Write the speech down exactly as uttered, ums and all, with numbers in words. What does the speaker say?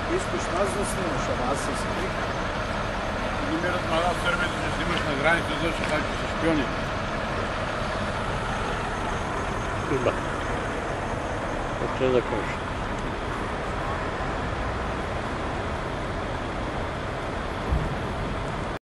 Искаш нас да снимаш, ама аз се скрих. Номерът мала в Сърбия, да снимаш на граница, защото така са шпиони. Има. Какво да кажеш?